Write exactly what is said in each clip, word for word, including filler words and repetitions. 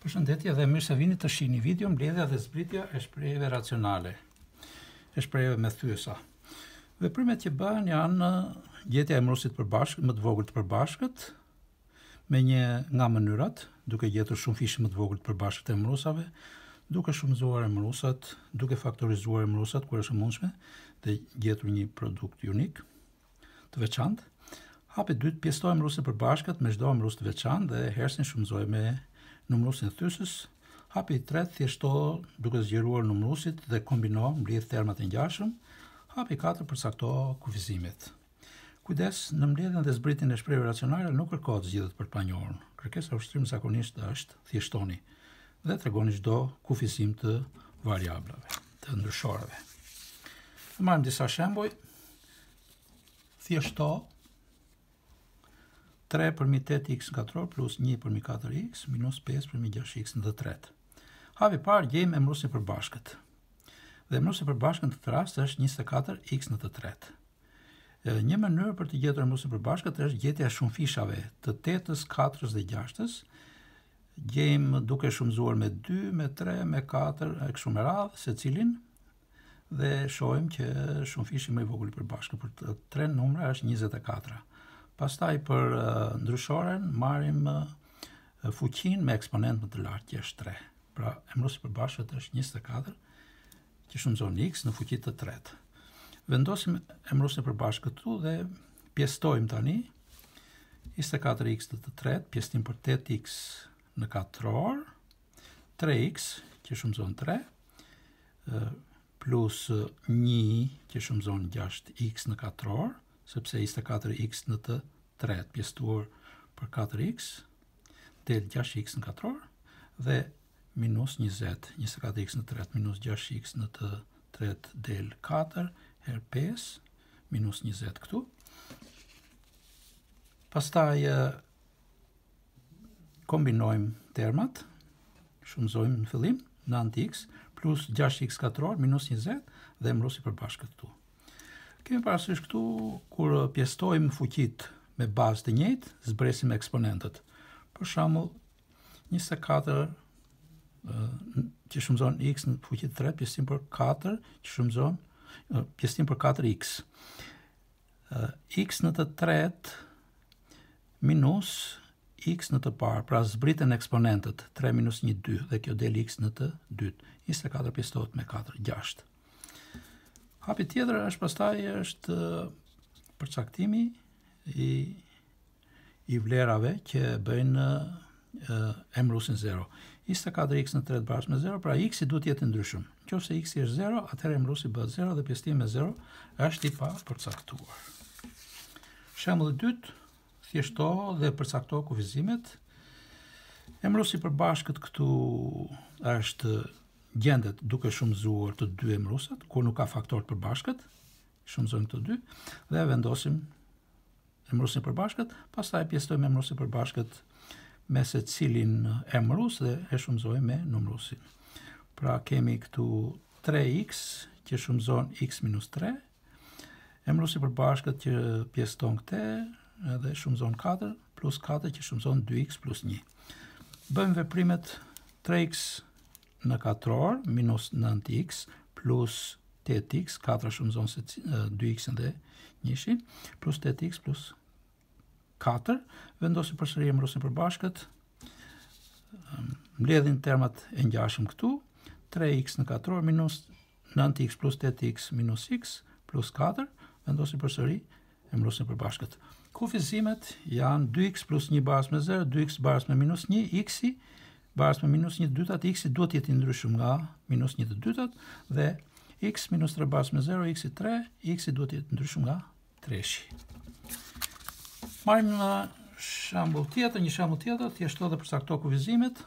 Përshëndetje dhe mirë se vini të shihni video mbledhja dhe zbritja e shprehjeve racionale, e shprehjeve me thyesa. Veprimet që bëhen janë gjetja e emërusit përbashkët, më të vogël të përbashkët, me një nga mënyrat, duke gjetur shumë fishe më të vogël të përbashkët e emërusave, duke shumëzuar emërusat, duke faktorizuar emërusat kur është e mundshme dhe gjetur një produkt unik të veçantë. Hapi dytë, pjesëtoj emërusit përbashkët me çdo emërus të veçantë dhe hersin shumëzoj me numërusin thysës. Hapi i tretë, thjeshto duke zgjeruar numërusit dhe kombino mbledh termat e ngjashëm. Hapi i katërt, përcakto kufizimet. Kujdes, në mbledhjen dhe zbritjen e shprehjeve racionale nuk kërkohet zgjidhjet për të panjohur. Kërkesa e ushtrim zakonisht është thjeshtoni dhe tregoni çdo kufizim të variablave, të ndryshoreve. Ne marrim disa shembuj. Thjeshto tre përmi tetë x në katror plus një përmi katër x minus pesë përmi gjashtë x në të tretë. Hapi i parë, gjejmë emërusin përbashkët. Dhe emërusi përbashkët në këtë rast është njëzet e katër x në të tretë. Një mënyrë për të gjetur emërusin përbashkët është gjetja e shumëfishave të tetës, katërës dhe gjashtës. Gjejmë duke shumëzuar me dy, me tre, me katër e kështu me radhë secilin dhe shohim që shumëfishi më i vogël i përbashkët për të tre numra është njëzet e katër. Pastaj për uh, ndryshoren marrim uh, fuqin me eksponent më të lartë që është tre. Pra emërusi përbashkët është njëzet e katër që shumëzon x në fuqi të tretë. Vendosim emërusin e përbashkët këtu dhe pjestojmë tani njëzet e katër x në të tretë, pjesëtim për tetë x në katror, tre x që shumëzon tre, uh, plus një që shumëzon gjashtë x në katror, sepse njëzet e katër x në të tretë pjesëtuar për katër x del gjashtë x në katror dhe minus njëzet, njëzet e katër x në tretë minus gjashtë x në të tretë del katër her pesë minus njëzet këtu. Pastaj kombinojmë termat, shumëzojmë në fillim nëntë x plus gjashtë x katror minus njëzet dhe emërusi përbashkët këtu. Kemi parasysh këtu, kur pjestojmë fuqit me bazë të njëjtë, zbresim eksponentët. Për shembull, njëzet e katër që shumëzon x në fuqi të tretë, pjesëtim për katër që shumëzon pjesëtim për katër x. X në të tretë minus x në të parë, pra zbriten eksponentët, tre minus një, dy, dhe kjo del x në të dytë. njëzet e katër pjesëtohet me katër, gjashtë. Hapi tjetër është pastaj është përcaktimi i, i vlerave që bëjnë emërusin zero. njëzet e katër x në tretë bashkë me zero, pra x i duhet jetë ndryshëm. Nëse x i është zero, atëherë emërusi bëhet zero dhe pjesëtimi me zero është i pa përcaktuar. Shembulli i dytë, thjeshto dhe përcakto kufizimet. Emërusi përbashkët këtu është gjendet duke shumëzuar të dy emërusat, kur nuk ka faktor të përbashkët, shumëzojmë të dy, dhe vendosim emërusin përbashkët, pastaj pjesëtojmë emërusin përbashkët me secilin emërus dhe e shumëzojmë me numërusin. Pra kemi këtu tre x që shumëzon x minus tre, emërusin përbashkët që pjesëton këte dhe shumëzon katër, plus katër që shumëzon dy x plus një. Bëjmë veprimet tre x në katror minus nëntë x plus tetë x, katër shumëzon se dy x dhe njëshi, plus tetë x plus katër, vendosim përsëri emërusin përbashkët, mbledhin termat e ngjashëm këtu, tre x në katror minus nëntë x plus tetë x minus x plus katër, vendosim përsëri emërusin përbashkët. Kufizimet janë dy x plus një bashkë me zero, dy x bashkë me minus një, x-i bashkë me minus një të dytat, x i duhet jetë i ndryshëm nga minus një të dytat, dhe x minus tre bashkë me zero, x i tre, x i duhet jetë ndryshëm nga treshi. Marrim në shembull tjetër, një shembull tjetër, thjeshto dhe përcakto kufizimet.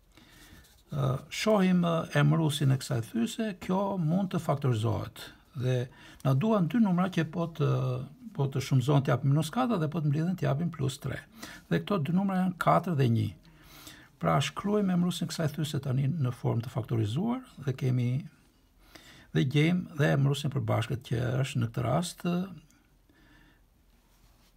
Shohim emërusin e kësaj thyese, kjo mund të faktorizohet dhe na duan dy numra që po të po të shumëzohen të japin minus katër dhe po të mbledhen të japin plus tre. Dhe këto dy numra janë katër dhe një. Pra shkruajmë emërusin kësaj thyese tani në formë të faktorizuar dhe kemi dhe gjejmë dhe emërusin përbashkët që është në këtë rast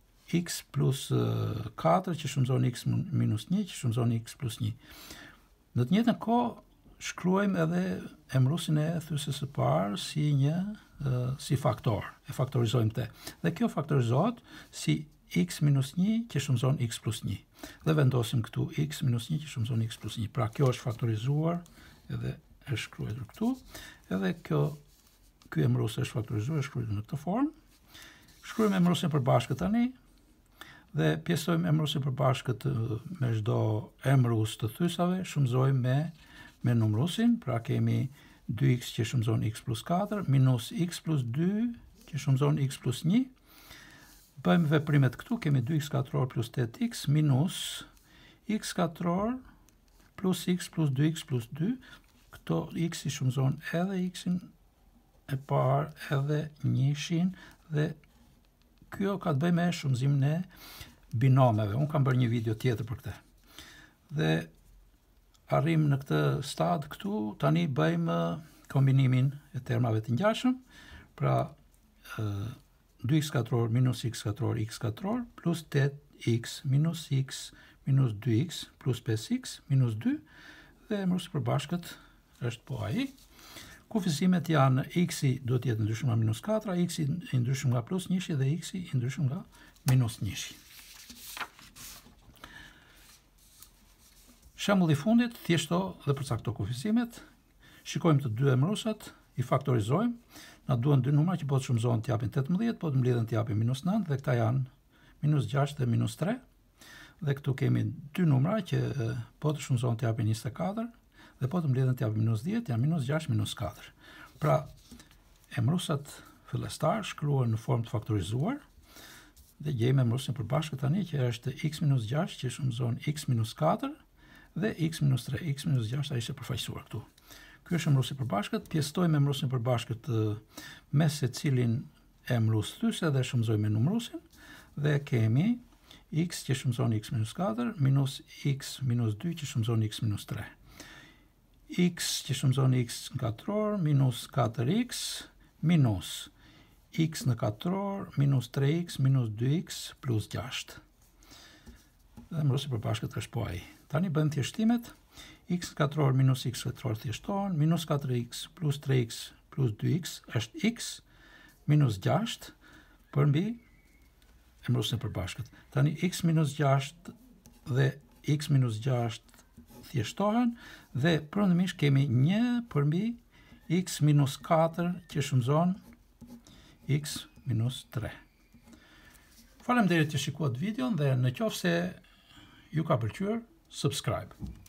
x plus katër që shumëzon x minus një që shumëzon x plus një. Në të njëjtën kohë shkruajmë edhe emërusin e thyrës së parë si një uh, si faktor, e faktorizojmë te. Dhe kjo faktorizohet si x minus një që shumëzon x plus një. Dhe vendosim këtu x minus një që shumëzon x plus një. Pra kjo është faktorizuar edhe është shkruar këtu. Edhe kjo ky emërus është faktorizuar, është shkruar në këtë formë. Shkruajmë emërusin përbashkët tani dhe pjesojmë emërusin përbashkët me çdo emërus të thysave, shumëzojmë me me numërusin, pra kemi dy x që shumëzon x plus katër, minus x plus dy që shumëzon x plus një. Bëjmë veprimet këtu, kemi dy x katror plus tetë x minus x katror plus x plus dy x plus dy. Këto x i shumëzon edhe x-in e parë edhe njëshin dhe kjo ka të bëjë me shumëzimin e binomeve. Unë kam bërë një video tjetër për këtë. Dhe arrim në këtë stad këtu, tani bëjmë kombinimin e termave të ngjashëm, pra dy x katror minus x katror x katror plus tetë x minus x minus dy x plus pesë x minus dy dhe emërusi përbashkët është po ai. Kufizimet janë x-i do të jetë ndryshim nga minus katër, x-i i ndryshim nga plus njëshi dhe x-i i ndryshim nga minus njëshi. Shembulli i fundit, thjeshto dhe përcakto kufizimet. Shikojmë të dy emërusat, i faktorizojmë. Na duhen dy numra që po të shumëzohen të japin tetëmbëdhjetë, po të mbledhen të japin minus nëntë dhe këta janë minus gjashtë dhe minus tre. Dhe këtu kemi dy numra që po të shumëzohen të japin njëzet e katër dhe po të mbledhen të japin minus dhjetë, janë minus gjashtë, minus katër. Pra, emërusat fillestar shkruhen në formë të faktorizuar dhe gjejmë emërusin përbashkët tani që është x minus gjashtë që shumëzon x minus katër dhe x minus tre, x minus gjashtë a ishte përfaqësuar këtu. Ky është emërusi përbashkët, pjestojmë emërusin përbashkët me secilin emërus thyse dhe shumëzojmë me numërusin dhe kemi x që shumëzon x minus katër minus x minus dy që shumëzon x minus tre. X që shumëzon x në katror minus katër x minus x në katror minus tre x minus dy x plus gjashtë. Dhe emërusi përbashkët është po ai. Tani bëjmë thjeshtimet. X katror minus x katror thjeshtohen, minus katër x plus tre x plus dy x është x minus gjashtë përmbi emërusin përbashkët. Tani x minus gjashtë dhe x minus gjashtë thjeshtohen dhe përëndimisht kemi një përmbi x minus katër që shumëzon x minus tre. Faleminderit që shikuat videon dhe në qoftë se ju ka pëlqyer, subscribe.